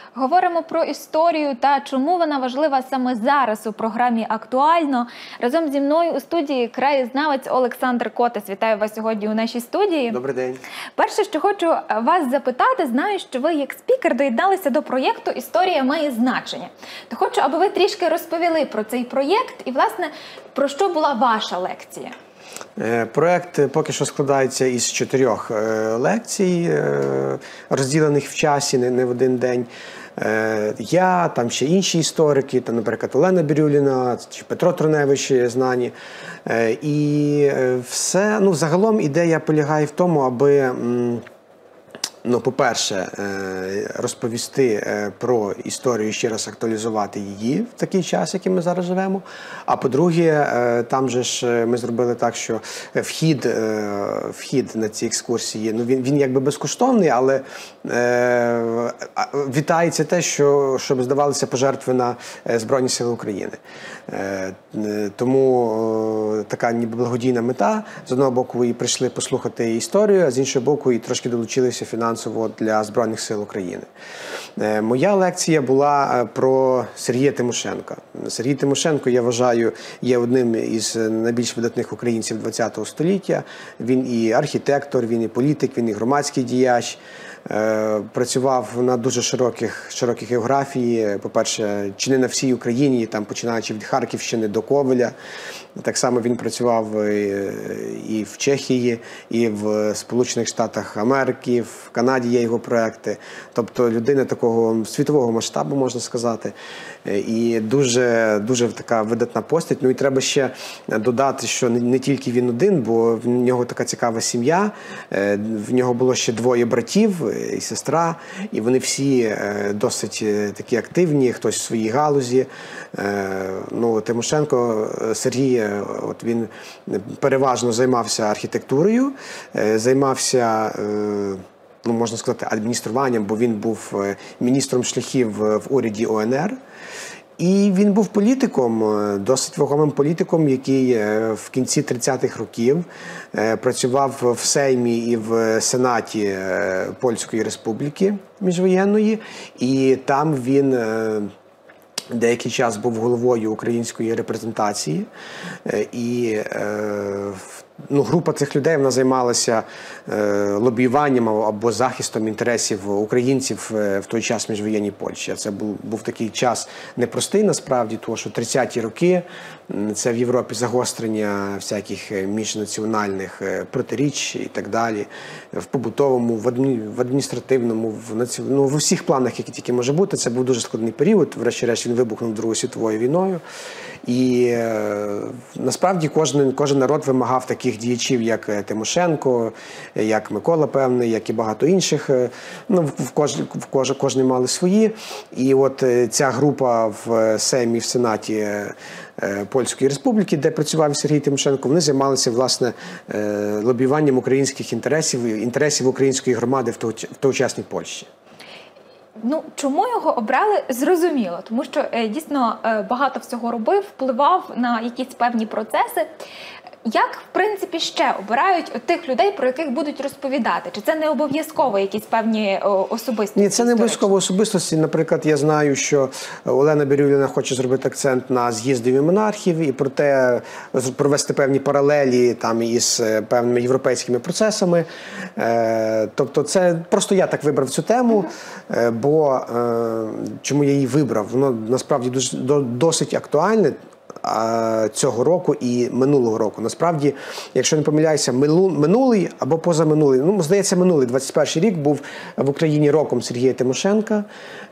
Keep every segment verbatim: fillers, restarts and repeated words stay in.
Говоримо про історію та чому вона важлива саме зараз у програмі «Актуально». Разом зі мною у студії краєзнавець Олександр Котес. Вітаю вас сьогодні у нашій студії. Добрий день. Перше, що хочу вас запитати, знаю, що ви як спікер доєдналися до проєкту «Історія має значення». То хочу, аби ви трішки розповіли про цей проєкт і, власне, про що була ваша лекція. Проєкт поки що складається із чотирьох лекцій, розділених в часі, не в один день. Я, там ще інші історики, там, наприклад, Олена Бірюліна, чи Петро Троневич знані. І все, ну, загалом ідея полягає в тому, аби, ну, по-перше, розповісти про історію і ще раз актуалізувати її в такий час, який ми зараз живемо. А по-друге, там же ж ми зробили так, що вхід, вхід на ці екскурсії, ну, він, він якби безкоштовний, але е, вітається те, що, щоб здавалися пожертви на Збройні Сили України. Е, тому така ніби благодійна мета. З одного боку, і прийшли послухати історію, а з іншого боку, і трошки долучилися фінансово для Збройних Сил України. Моя лекція була про Сергія Тимошенка. Сергій Тимошенко, я вважаю, є одним із найбільш видатних українців ХХ століття. Він і архітектор, він і політик, він і громадський діяч. Працював на дуже широких, широкій географії, по-перше, чи не на всій Україні, там, починаючи від Харківщини до Ковеля. Так само він працював і в Чехії, і в Сполучених Штатах Америки, в Канаді є його проекти. Тобто людина такого світового масштабу, можна сказати. І дуже, дуже така видатна постать. Ну і треба ще додати, що не, не тільки він один, бо в нього така цікава сім'я. В нього було ще двоє братів і сестра, і вони всі досить такі активні, хтось в своїй галузі. Ну, Тимошенко Сергій, от він переважно займався архітектурою, займався, ну, можна сказати, адмініструванням, бо він був міністром шляхів в уряді О Ен Ер. І він був політиком, досить вагомим політиком, який в кінці тридцятих років працював в Сеймі і в Сенаті Польської Республіки міжвоєнної. І там він деякий час був головою української репрезентації. І ну, група цих людей, вона займалася е, лобіюванням або захистом інтересів українців в той час в міжвоєнній Польщі. Це був, був такий час непростий насправді, тому що тридцяті роки – це в Європі загострення всяких міжнаціональних протиріч і так далі. В побутовому, в, адмі, в адміністративному, в, наці... ну, в усіх планах, які тільки може бути. Це був дуже складний період. Врешті-решт він вибухнув Другою світовою війною. І е, насправді кожен, кожен народ вимагав таких діячів, як Тимошенко, як Микола Певний, як і багато інших. Ну, в кож, в кож, кожні мали свої. І от ця група в Сеймі, в Сенаті Польської Республіки, де працював Сергій Тимошенко, вони займалися, власне, лобіюванням українських інтересів, інтересів української громади в тогочасній Польщі. Ну, чому його обрали, зрозуміло, тому що е, дійсно е, багато всього робив, впливав на якісь певні процеси. Як, в принципі, ще обирають тих людей, про яких будуть розповідати? Чи це не обов'язково якісь певні о, особистості? Ні, це не обов'язково особистості. Наприклад, я знаю, що Олена Бірюліна хоче зробити акцент на з'їздові монархів і про те, провести певні паралелі там із певними європейськими процесами. Е, тобто це просто я так вибрав цю тему, е, бо е, чому я її вибрав? Воно насправді дуже, досить актуальне цього року і минулого року. Насправді, якщо не помиляюся, минулий або позаминулий, ну, здається, минулий, двадцять перший рік був в Україні роком Сергія Тимошенка.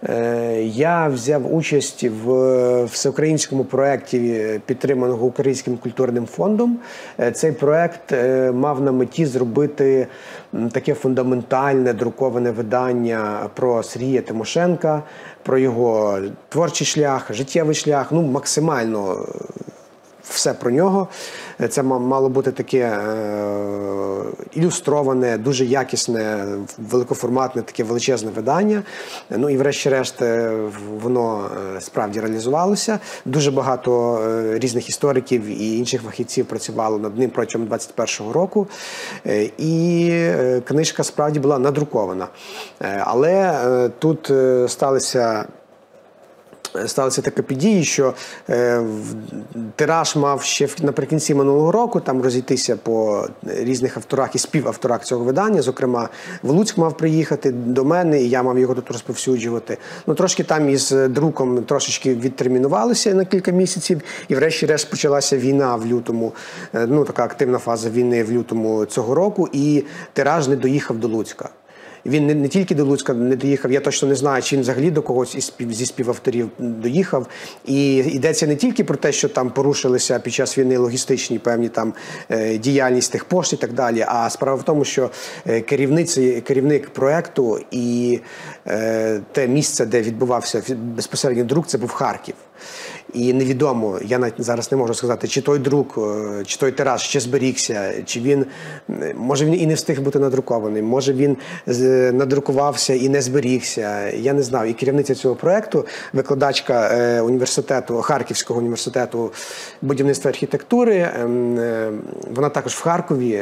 Я взяв участь в всеукраїнському проєкті, підтриманого Українським культурним фондом. Цей проєкт мав на меті зробити таке фундаментальне друковане видання про Сергія Тимошенка, про його творчий шлях, життєвий шлях, ну, максимально все про нього. Це мало бути таке е, ілюстроване, дуже якісне, великоформатне, таке величезне видання. Ну і врешті-решт воно справді реалізувалося. Дуже багато різних істориків і інших фахівців працювало над ним протягом двадцять першого року. І книжка справді була надрукована. Але тут сталося Сталася така подія, що е, тираж мав ще наприкінці минулого року там розійтися по різних авторах і співавторах цього видання. Зокрема, в Луцьк мав приїхати до мене, і я мав його тут розповсюджувати. Ну, трошки там із друком трошечки відтермінувалося на кілька місяців, і врешті-решт почалася війна в лютому, е, ну, така активна фаза війни в лютому цього року, і тираж не доїхав до Луцька. Він не, не тільки до Луцька не доїхав, я точно не знаю, чи він взагалі до когось із спів, зі співавторів доїхав. І йдеться не тільки про те, що там порушилися під час війни логістичні певні там е, діяльність тих пошт і так далі, а справа в тому, що е, керівниці, керівник проєкту і е, те місце, де відбувався безпосередньо друк, це був Харків. І невідомо, я навіть зараз не можу сказати, чи той друк, чи той тираж ще зберігся, чи він, може він і не встиг бути надрукований, може він надрукувався і не зберігся, я не знаю. І керівниця цього проєкту, викладачка університету, Харківського університету будівництва і архітектури, вона також в Харкові.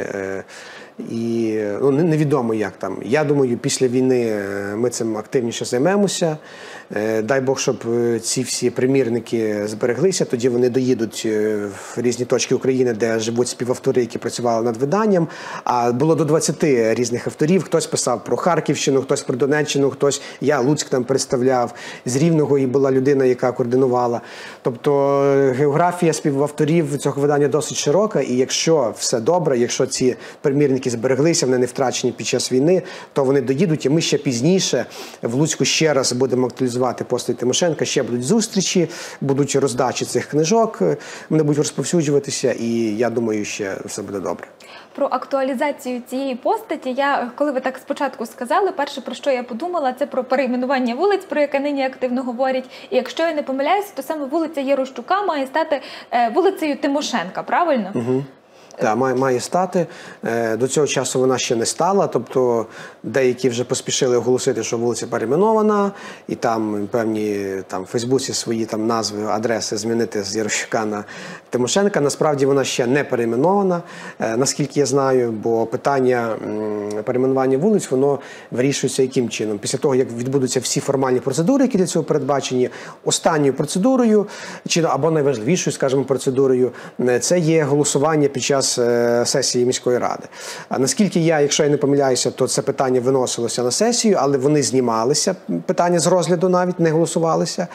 І ну, невідомо, як там. Я думаю, після війни ми цим активніше займемося. Дай Бог, щоб ці всі примірники збереглися, тоді вони доїдуть в різні точки України, де живуть співавтори, які працювали над виданням. А було до двадцяти різних авторів. Хтось писав про Харківщину, хтось про Донеччину, хтось, я Луцьк там представляв, з Рівного і була людина, яка координувала. Тобто географія співавторів цього видання досить широка, і якщо все добре, якщо ці примірники збереглися, вони не втрачені під час війни, то вони доїдуть, і ми ще пізніше в Луцьку ще раз будемо актуалізувати постать Тимошенка, ще будуть зустрічі, будуть роздачі цих книжок, вони будуть розповсюджуватися, і я думаю, ще все буде добре. Про актуалізацію цієї постаті, я, коли ви так спочатку сказали, перше, про що я подумала, це про перейменування вулиць, про яке нині активно говорять. І якщо я не помиляюся, то саме вулиця Єрощука має стати е, вулицею Тимошенка, правильно? Угу. Так, має, має стати. До цього часу вона ще не стала, тобто деякі вже поспішили оголосити, що вулиця перейменована, і там певні там, в Фейсбуці свої там назви, адреси змінити з Єрощука на Тимошенка. Насправді вона ще не перейменована, наскільки я знаю, бо питання перейменування вулиць, воно вирішується яким чином? Після того, як відбудуться всі формальні процедури, які для цього передбачені, останньою процедурою, чи або найважливішою, скажімо, процедурою, це є голосування під час сесії міської ради. А наскільки я, якщо я не помиляюся, то це питання виносилося на сесію, але вони знімалися, питання з розгляду навіть, не голосувалися.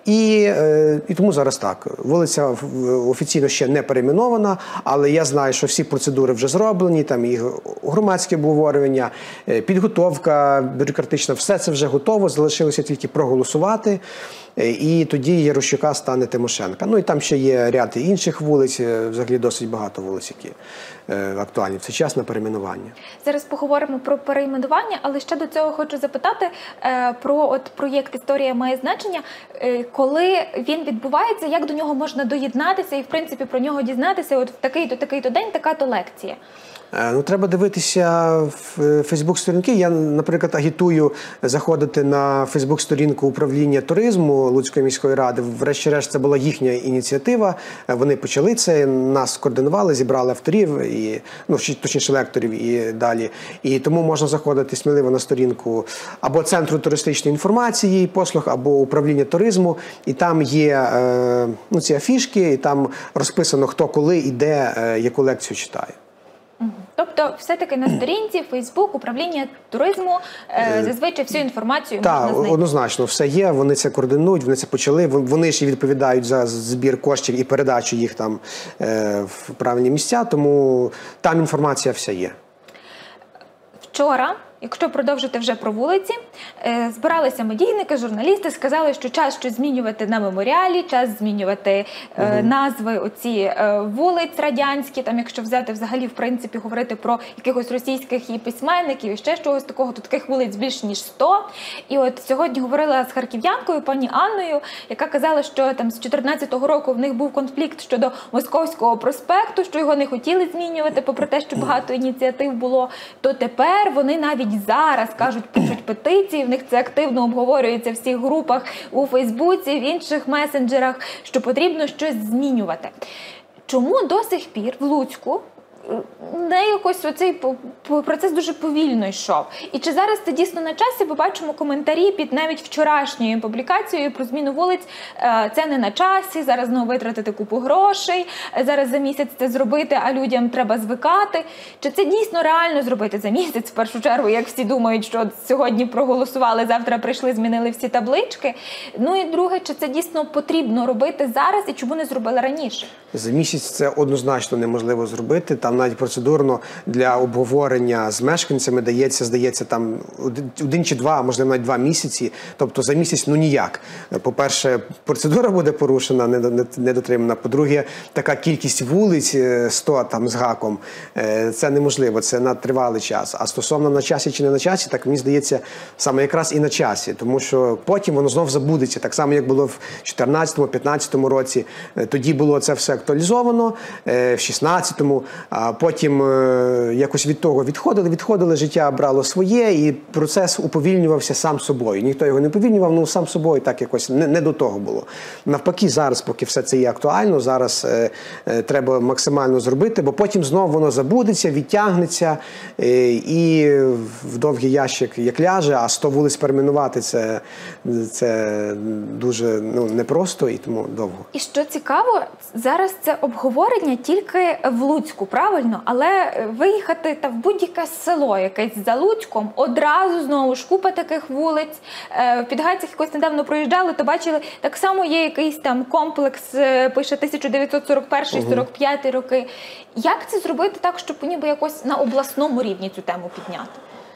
І, і тому зараз так. Вулиця офіційно ще не перейменована, але я знаю, що всі процедури вже зроблені, там і громадське обговорення, підготовка бюрократична, все це вже готово, залишилося тільки проголосувати. І тоді Єрощука стане Тимошенка. Ну і там ще є ряд інших вулиць, взагалі досить багато вулиць, які актуальні в цей час на перейменування. Зараз поговоримо про перейменування, але ще до цього хочу запитати про от проєкт «Історія має значення». Коли він відбувається, як до нього можна доєднатися і, в принципі, про нього дізнатися? От в такий-то, такий-то день, така-то лекція. Ну, треба дивитися в Фейсбук-сторінки. Я, наприклад, агітую заходити на Фейсбук-сторінку управління туризму Луцької міської ради. Врешті-решт, це була їхня ініціатива. Вони почали це, нас координували, зібрали авторів, і, ну, точніше лекторів і далі. І тому можна заходити сміливо на сторінку або Центру туристичної інформації і послуг, або управління туризму. І там є е, ну, ці афішки, і там розписано, хто коли і де е, яку лекцію читає. Тобто, все-таки на сторінці, Фейсбук, управління туризму, зазвичай всю інформацію так, можна знайти. Так, однозначно, все є, вони це координують, вони це почали, вони ж і відповідають за збір коштів і передачу їх там в правильні місця, тому там інформація вся є. Вчора якщо продовжити вже про вулиці, збиралися медійники, журналісти, сказали, що час щось змінювати на меморіалі, час змінювати угу. назви оці вулиць радянські, там, якщо взяти взагалі, в принципі, говорити про якихось російських і письменників, і ще чогось такого, то таких вулиць більше, ніж сто. І от сьогодні говорила з харків'янкою, пані Анною, яка казала, що там з чотирнадцятого року в них був конфлікт щодо Московського проспекту, що його не хотіли змінювати, попри те, що багато ініціатив було, то тепер вони навіть зараз, кажуть, пишуть петиції, в них це активно обговорюється в всіх групах у Фейсбуці, в інших месенджерах, що потрібно щось змінювати. Чому до сих пір в Луцьку не якось оцей процес дуже повільно йшов? І чи зараз це дійсно на часі? Бо бачимо коментарі під навіть вчорашньою публікацією про зміну вулиць. Це не на часі, зараз знову витратити купу грошей, зараз за місяць це зробити, а людям треба звикати. Чи це дійсно реально зробити за місяць, в першу чергу, як всі думають, що сьогодні проголосували, завтра прийшли, змінили всі таблички? Ну і друге, чи це дійсно потрібно робити зараз і чому не зробили раніше? За місяць це однозначно неможливо зробити. Там навіть процедурно для обговорення з мешканцями дається, здається, там один чи два, можливо, навіть два місяці. Тобто за місяць, ну ніяк. По-перше, процедура буде порушена, недотримана. По-друге, така кількість вулиць, сто там з гаком, це неможливо, це на тривалий час. А стосовно на часі чи не на часі, так мені здається, саме якраз і на часі. Тому що потім воно знов забудеться. Так само, як було в чотирнадцятому-п'ятнадцятому році. Тоді було це все актуалізовано, в шістнадцятому, а потім якось від того відходили, відходили, життя брало своє, і процес уповільнювався сам собою. Ніхто його не уповільнював, ну сам собою так якось не, не до того було. Навпаки, зараз, поки все це є актуально, зараз е, е, треба максимально зробити, бо потім знову воно забудеться, відтягнеться, е, і в довгий ящик як ляже, а сто вулиць перейменувати це, це дуже ну, непросто і тому довго. І що цікаво, зараз це обговорення тільки в Луцьку, правильно? Але виїхати та в будь-яке село якесь за Луцьком, одразу знову ж купа таких вулиць. В Підгайцях якось недавно проїжджали, то бачили, так само є якийсь там комплекс, пише тисяча дев'ятсот сорок перший - сорок п'ятий роки. Як це зробити так, щоб ніби якось на обласному рівні цю тему підняти?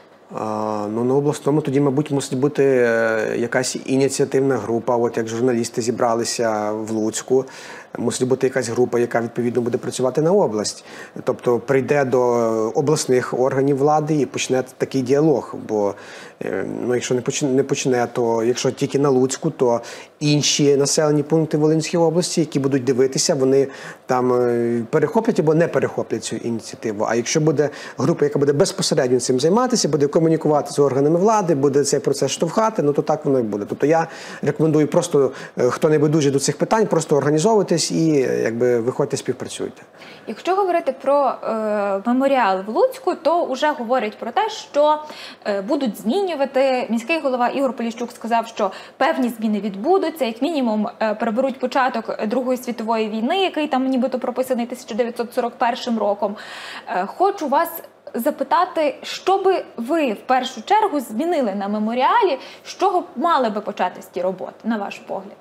А, ну, на обласному тоді, мабуть, мусить бути якась ініціативна група, от як журналісти зібралися в Луцьку, мусить бути якась група, яка відповідно буде працювати на область. Тобто прийде до обласних органів влади і почне такий діалог, бо ну, якщо не почне, не почне, то якщо тільки на Луцьку, то інші населені пункти Волинської області, які будуть дивитися, вони там перехоплять або не перехоплять цю ініціативу. А якщо буде група, яка буде безпосередньо цим займатися, буде комунікувати з органами влади, буде цей процес штовхати, ну то так воно і буде. Тобто я рекомендую просто, хто не байдужий до цих питань, просто організовуватись і якби виходьте, співпрацюйте. Якщо говорити про е, меморіал в Луцьку, то вже говорять про те, що е, будуть змінювати. Міський голова Ігор Поліщук сказав, що певні зміни відбудуться, як мінімум е, переберуть початок Другої світової війни, який там нібито прописаний тисяча дев'ятсот сорок першим роком. Е, хочу вас запитати, що би ви в першу чергу змінили на меморіалі, з чого мали би початись ті роботи, на ваш погляд?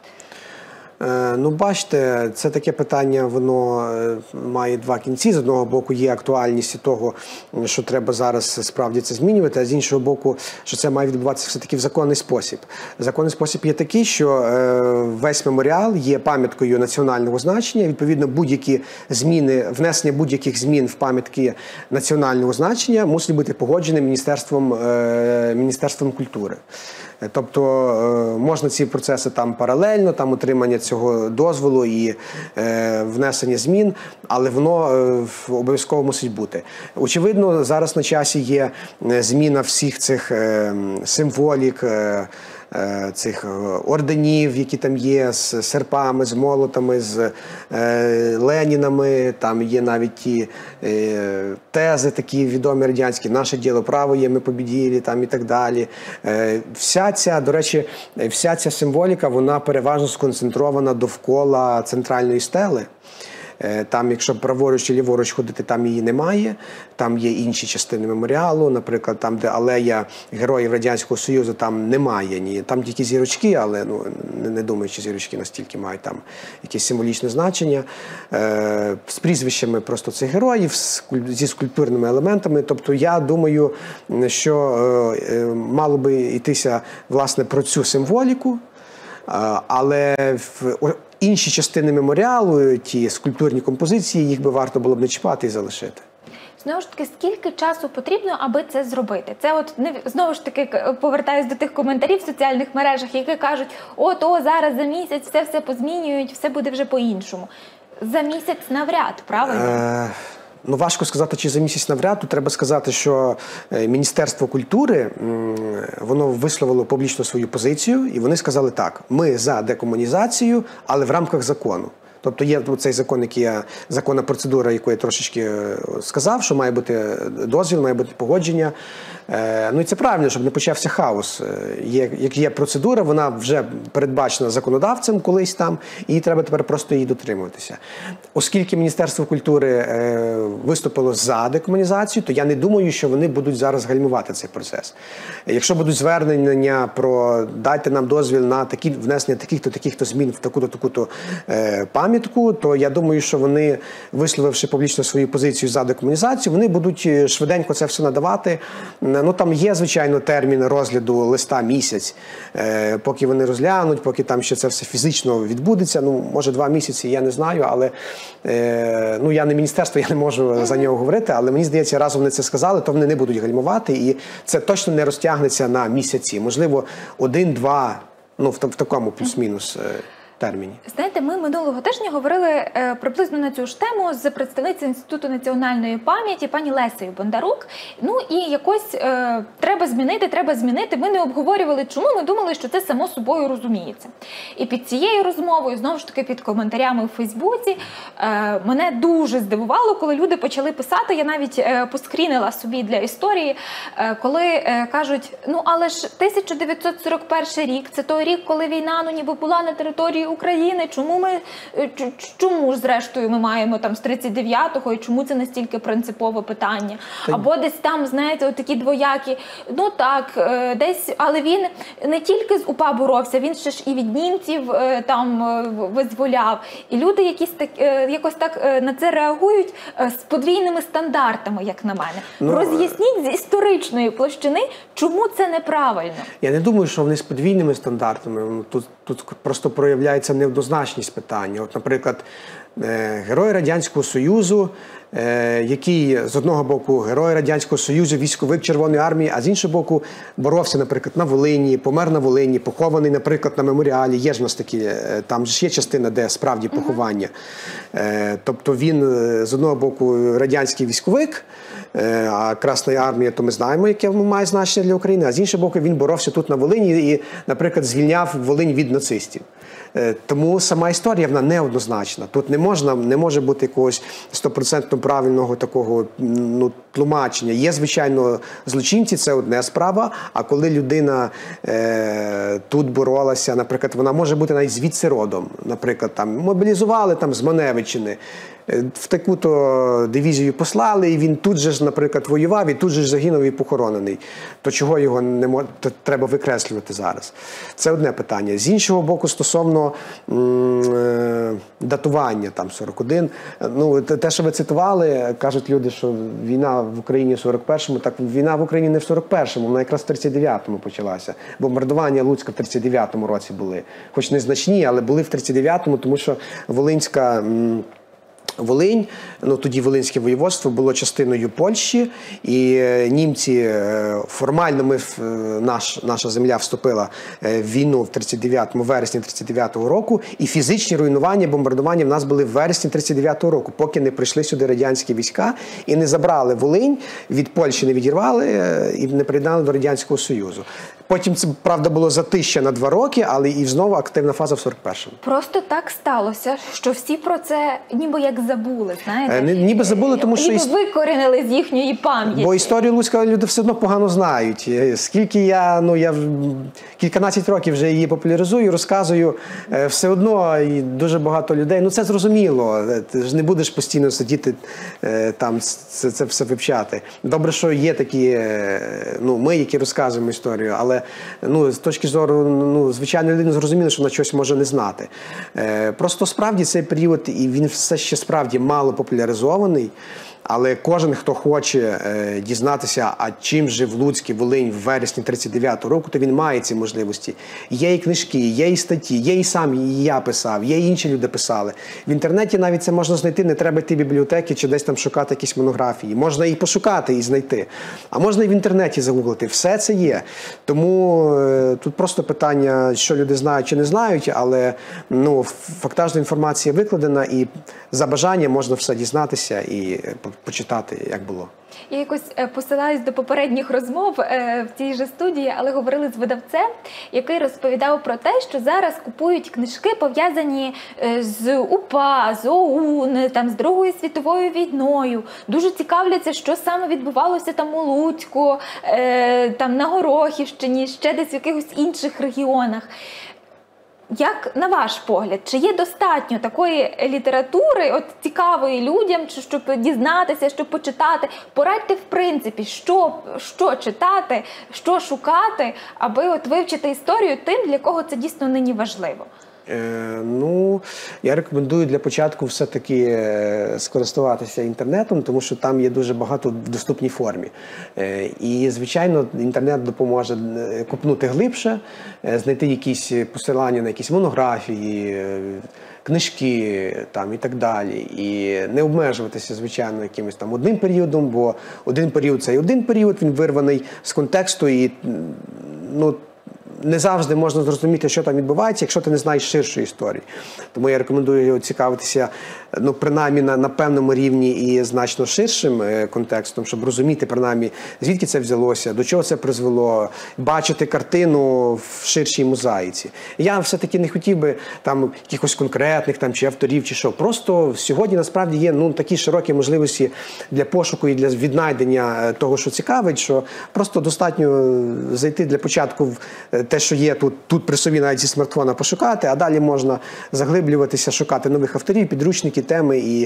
Ну, бачите, це таке питання, воно має два кінці. З одного боку є актуальність того, що треба зараз справді це змінювати, а з іншого боку, що це має відбуватися все-таки в законний спосіб. Законний спосіб є такий, що весь меморіал є пам'яткою національного значення, відповідно, будь-які зміни, внесення будь-яких змін в пам'ятки національного значення мусить бути погоджені Міністерством, Міністерством культури. Тобто можна ці процеси там паралельно, там отримання цього дозволу і е, внесення змін, але воно е, обов'язково мусить бути. Очевидно, зараз на часі є зміна всіх цих е, символік, е, цих орденів, які там є, з серпами, з молотами, з е, Ленінами, там є навіть ті е, тези такі відомі радянські, наше діло право є, ми побіділі, там і так далі. Е, вся ця, до речі, вся ця символіка, вона переважно сконцентрована довкола центральної стели. Там, якщо праворуч чи ліворуч ходити, там її немає. Там є інші частини меморіалу, наприклад, там, де алея Героїв Радянського Союзу, там немає ні. Там тільки зірочки, але ну, не, не думаю, що зірочки настільки мають там якесь символічне значення. Е, з прізвищами просто цих героїв, зі скульптурними елементами. Тобто я думаю, що е, мало би йтися, власне, про цю символіку, е, але в інші частини меморіалу, ті скульптурні композиції, їх би варто було б не чіпати і залишити. Знову ж таки, скільки часу потрібно, аби це зробити? Це от, не, знову ж таки, повертаюсь до тих коментарів в соціальних мережах, які кажуть, от, о, зараз за місяць все-все позмінюють, все буде вже по-іншому. За місяць навряд, правильно? Е, ну, важко сказати, чи за місяць навряд. Тут треба сказати, що Міністерство культури, воно висловило публічно свою позицію, і вони сказали так, ми за декомунізацію, але в рамках закону. Тобто є цей закон, який я, законна процедура, яку я трошечки сказав, що має бути дозвіл, має бути погодження. Ну і це правильно, щоб не почався хаос. Є, як є процедура, вона вже передбачена законодавцем колись там, і треба тепер просто її дотримуватися. Оскільки Міністерство культури виступило за декомунізацію, то я не думаю, що вони будуть зараз гальмувати цей процес. Якщо будуть звернення про дайте нам дозвіл на такі, внесення таких-то, таких-то змін в таку-то, таку-то пам'ятку, то я думаю, що вони, висловивши публічно свою позицію за декомунізацію, вони будуть швиденько це все надавати. Ну, там є, звичайно, термін розгляду листа місяць, е, поки вони розглянуть, поки там ще це все фізично відбудеться. Ну, може, два місяці, я не знаю, але е, ну, я не міністерство, я не можу за нього говорити, але мені здається, раз вони це сказали, то вони не будуть гальмувати, і це точно не розтягнеться на місяці. Можливо, один-два, ну, в, в такому плюс-мінус е, терміні. Знаєте, ми минулого тижня говорили е, приблизно на цю ж тему з представницею Інституту національної пам'яті пані Лесею Бондарук. Ну і якось е, треба змінити, треба змінити. Ми не обговорювали, чому, ми думали, що це само собою розуміється. І під цією розмовою, знову ж таки під коментарями у Фейсбуці, е, мене дуже здивувало, коли люди почали писати, я навіть е, поскрінила собі для історії, е, коли е, кажуть, ну але ж тисяча дев'ятсот сорок перший рік, це той рік, коли війна, ну ніби була на території України, чому ми, чому ж зрештою ми маємо там з тридцять дев'ятого і чому це настільки принципове питання? Або десь там, знаєте, отакі двоякі, ну так, десь, але він не тільки з УПА боровся, він ще ж і від німців там визволяв. І люди якісь так, якось так на це реагують з подвійними стандартами, як на мене. Ну, роз'ясніть з історичної площини, чому це неправильно? Я не думаю, що вони з подвійними стандартами. Тут, тут просто проявляється неоднозначність питання. От, наприклад, Герой Радянського Союзу, який з одного боку Герой Радянського Союзу, військовик Червоної армії, а з іншого боку боровся, наприклад, на Волині, помер на Волині, похований, наприклад, на меморіалі. Є ж у нас такі, там ж є частина, де справді поховання. Uh-huh. Тобто він з одного боку радянський військовик, а Красна армія, то ми знаємо, яке має значення для України, а з іншого боку він боровся тут на Волині і, наприклад, звільняв Волинь від нацистів. Тому сама історія, вона неоднозначна. Тут не можна, не може бути якогось стопроцентно правильного такого, ну, тлумачення. Є, звичайно, злочинці, це одна справа, а коли людина е, тут боролася, наприклад, вона може бути навіть звідси родом. Наприклад, там мобілізували там з Маневичини, в таку-то дивізію послали, і він тут же ж, наприклад, воював, і тут же ж загинув і похоронений. То чого його не мож... треба викреслювати зараз? Це одне питання. З іншого боку, стосовно м- датування, там, сорок один. Ну, те, що ви цитували, кажуть люди, що війна в Україні в сорок першому, так війна в Україні не в сорок першому, вона якраз в тридцять дев'ятому почалася. Бомбардування Луцька в тридцять дев'ятому році були. Хоч незначні, але були в тридцять дев'ятому, тому що Волинська... М- Волинь, ну тоді Волинське воєводство було частиною Польщі, і німці, формально ми, наш, наша земля вступила в війну в тридцять дев'ятому, вересні тридцять дев'ятого року, і фізичні руйнування, бомбардування в нас були в вересні тридцять дев'ятого року, поки не прийшли сюди радянські війська і не забрали Волинь, від Польщі не відірвали і не приєднали до Радянського Союзу. Потім це, правда, було затища на два роки, але і знову активна фаза в сорок першому. Просто так сталося, що всі про це ніби як забули, знаєте? Е, ніби забули, тому що... Ніби викорінили з їхньої пам'яті. Бо історію Луцька люди все одно погано знають. Скільки я, ну, я кільканадцять років вже її популяризую, розказую, все одно і дуже багато людей, ну це зрозуміло, ти ж не будеш постійно сидіти там, це, це все вивчати. Добре, що є такі, ну, ми, які розказуємо історію, але ну, з точки зору, ну, звичайно, людина зрозуміла, що вона щось може не знати. Просто справді цей період, і він все ще справді мало популяризований. Але кожен, хто хоче е, дізнатися, а чим жив Луцький Волинь в вересні тридцять дев'ятого року, то він має ці можливості. Є і книжки, є і статті, є і сам і я писав, є і інші люди писали. В інтернеті навіть це можна знайти, не треба йти в бібліотеки чи десь там шукати якісь монографії. Можна і пошукати, і знайти. А можна і в інтернеті загуглити. Все це є. Тому е, тут просто питання, що люди знають чи не знають, але ну, фактажна інформація викладена, і за бажання можна все дізнатися і почитати, як було. Я якось посилаюсь до попередніх розмов в цій же студії, але говорили з видавцем, який розповідав про те, що зараз купують книжки, пов'язані з УПА, з ОУН, там, з Другою світовою війною. Дуже цікавляться, що саме відбувалося там у Луцьку, там на Горохівщині, ще десь в якихось інших регіонах. Як, на ваш погляд, чи є достатньо такої літератури, от цікавої людям, щоб дізнатися, щоб почитати? Порадьте, в принципі, що, що читати, що шукати, аби от вивчити історію тим, для кого це дійсно нині важливо? Е, ну, я рекомендую для початку все-таки скористуватися інтернетом, тому що там є дуже багато в доступній формі. Е, і, звичайно, інтернет допоможе копнути глибше, знайти якісь посилання на якісь монографії, книжки там, і так далі. І не обмежуватися, звичайно, якимось там одним періодом, бо один період – це і один період, він вирваний з контексту, і, ну, не завжди можна зрозуміти, що там відбувається, якщо ти не знаєш ширшої історії. Тому я рекомендую цікавитися, ну, принаймні, на, на певному рівні і значно ширшим е, контекстом, щоб розуміти, принаймні, звідки це взялося, до чого це призвело, бачити картину в ширшій мозаїці. Я все-таки не хотів би там якихось конкретних там, чи авторів, чи що. Просто сьогодні, насправді, є, ну, такі широкі можливості для пошуку і для віднайдення того, що цікавить, що просто достатньо зайти для початку в те, що є тут, тут при собі, навіть зі смартфона пошукати, а далі можна заглиблюватися, шукати нових авторів, підручники, теми і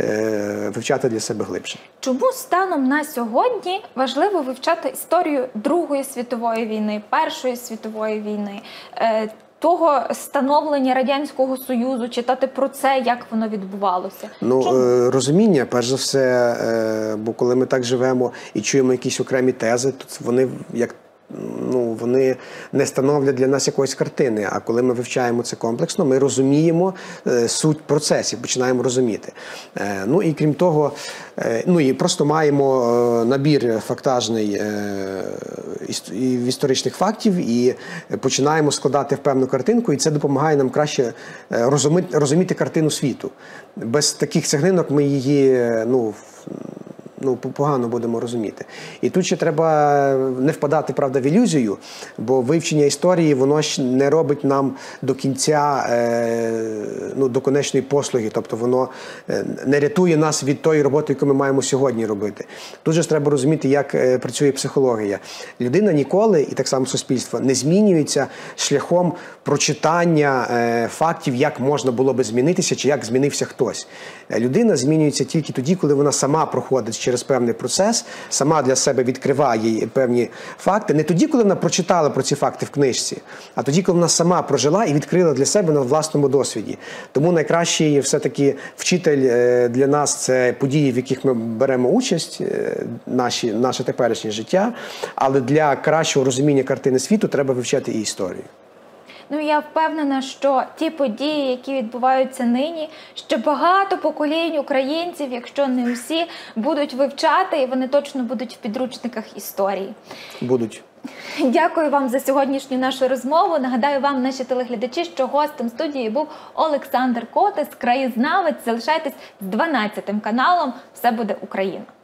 е, вивчати для себе глибше. Чому станом на сьогодні важливо вивчати історію Другої світової війни, Першої світової війни, е, того становлення Радянського Союзу, читати про це, як воно відбувалося? Ну, е, розуміння, перш за все, е, бо коли ми так живемо і чуємо якісь окремі тези, то вони як ну, вони не становлять для нас якоїсь картини. А коли ми вивчаємо це комплексно, ми розуміємо е, суть процесів, починаємо розуміти. Е, ну і крім того, е, ну і просто маємо е, набір фактажний е, історичних фактів і починаємо складати в певну картинку, і це допомагає нам краще розуміти, розуміти картину світу. Без таких цеглинок ми її, ну, ну, погано будемо розуміти. І тут ще треба не впадати, правда, в ілюзію, бо вивчення історії, воно ж не робить нам до кінця, е, ну, до конечної послуги, тобто воно не рятує нас від тої роботи, яку ми маємо сьогодні робити. Тут же ж треба розуміти, як е, працює психологія. Людина ніколи, і так само суспільство, не змінюється шляхом прочитання е, фактів, як можна було би змінитися, чи як змінився хтось. Людина змінюється тільки тоді, коли вона сама проходить через певний процес, сама для себе відкриває певні факти. Не тоді, коли вона прочитала про ці факти в книжці, а тоді, коли вона сама прожила і відкрила для себе на власному досвіді. Тому найкращий все-таки вчитель для нас – це події, в яких ми беремо участь, наші, наше теперішнє життя, але для кращого розуміння картини світу треба вивчати і історію. Ну, я впевнена, що ті події, які відбуваються нині, ще багато поколінь українців, якщо не усі, будуть вивчати, і вони точно будуть в підручниках історії. Будуть. Дякую вам за сьогоднішню нашу розмову. Нагадаю вам, наші телеглядачі, що гостем студії був Олександр Котес, краєзнавець. Залишайтесь з дванадцятим каналом. Все буде Україна.